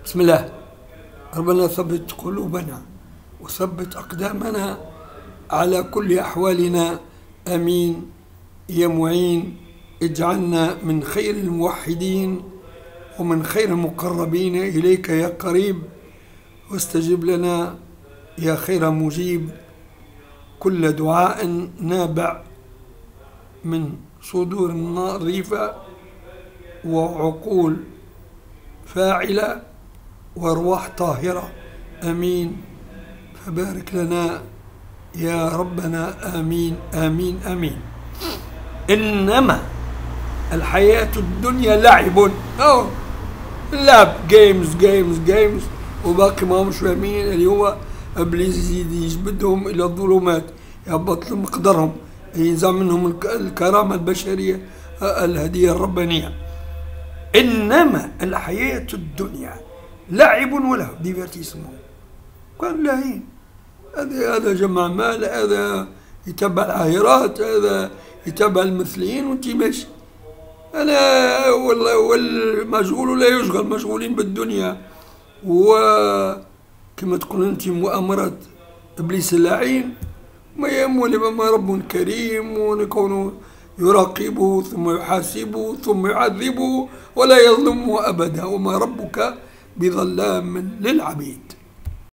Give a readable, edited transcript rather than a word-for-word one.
بسم الله. ربنا ثبت قلوبنا وثبت أقدامنا على كل أحوالنا، آمين يا معين. اجعلنا من خير الموحدين ومن خير المقربين إليك يا قريب، واستجب لنا يا خير مجيب كل دعاء نابع من صدور نظيفة وعقول فاعلة وأرواح طاهرة، آمين. فبارك لنا يا ربنا، آمين آمين آمين. إنما الحياة الدنيا لعب، لعب، جيمز وباقي ما مش فاهمين. اللي هو إبليس يزيد يجبدهم إلى الظلمات، يهبط مقدرهم، ينزع منهم الكرامة البشرية، الهدية الربانية. إنما الحياة الدنيا لعب وله ديفيرتيسمون، كان لاهين. هذا جمع مال، هذا يتبع العاهرات، هذا يتبع المثليين، وانت ماشي. أنا والمشغول لا يشغل، مشغولين بالدنيا. وكما تقول أنت مؤامرات إبليس اللعين، ما يهمه ما رب كريم، ونكون يراقبه ثم يحاسبه ثم يعذبه ولا يظلمه أبدا، وما ربك بظلام للعبيد.